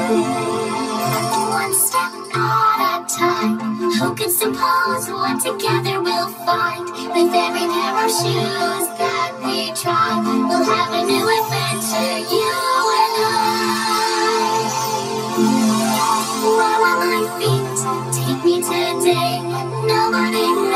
One step at a time. Who could suppose what together we'll find? With every pair of shoes that we try, we'll have a new adventure, you and I. Where will my feet take me today? Nobody knows.